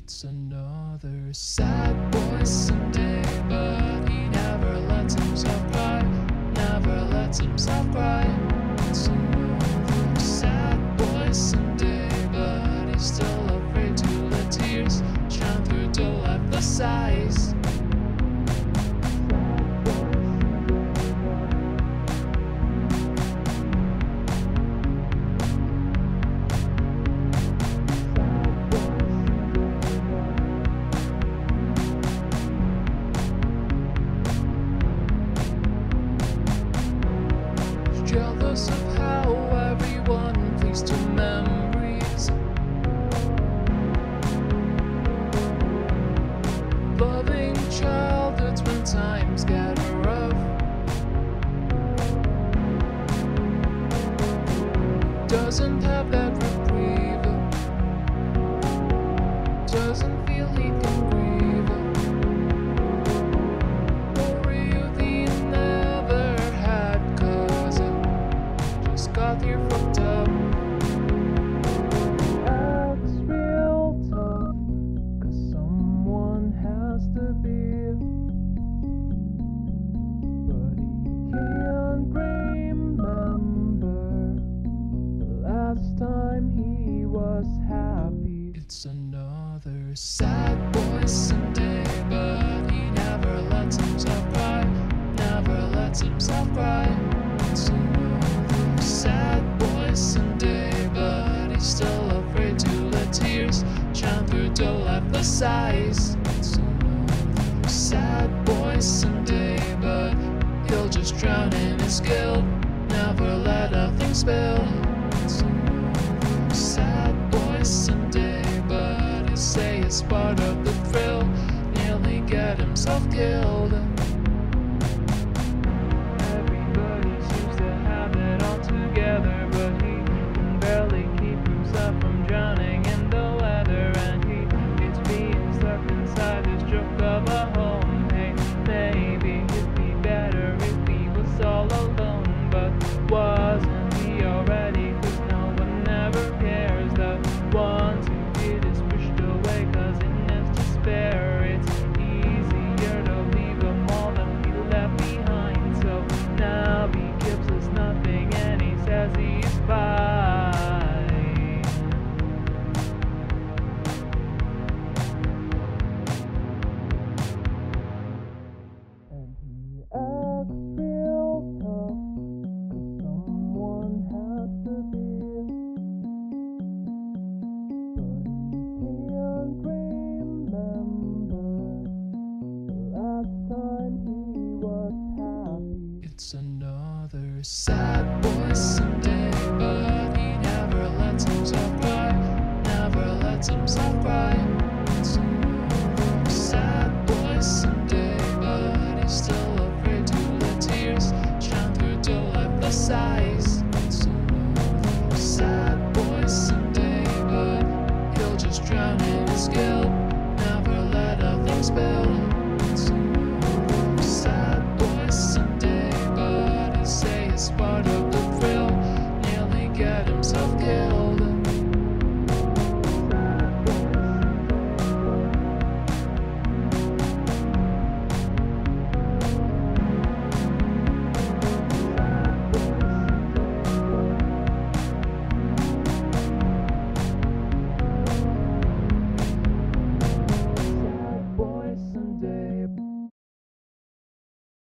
It's another sad boy Sunday, but he never lets himself cry, never lets himself cry. It's another sad boy Sunday, but he's still afraid to let tears shine through to life the sighs. Jealous of how everyone clings to memories, loving childhoods when times get rough, doesn't have that reprieve, doesn't feel he can grieve. For youth he never had, cause got here fucked up. Acts real tough, cause someone has to be, but he can't remember the last time he was happy. It's another sad boy Sunday, but he never lets himself cry, never lets himself cry. It's another sad boy Sunday, but he's still afraid to let tears shine through to life the sighs. It's another sad boy Sunday, but he'll just drown in his guilt, never let a thing spill. It's another sad boy Sunday, but he'll say it's part of the thrill, nearly get himself killed. But he can barely keep himself from drowning in the weather, and he is being stuck inside this joke of a home. Hey, maybe it'd be better if he was all alone, but wasn't he already? Cause no one ever cares. The ones who did is pushed away cause in his despair it's easier to leave them all than be left behind. So now he gives us nothing and he says he's fine. And he acts real tough, cause someone has to be, but he can't remember the last time he was happy. It's another sad boy Sunday, but he never lets himself cry, never lets himself cry. It's another sad boy Sunday, but he's still afraid to let tears shine through to life the sighs. It's another sad boy Sunday, but he'll just drown in his guilt, never let a thing spill. It's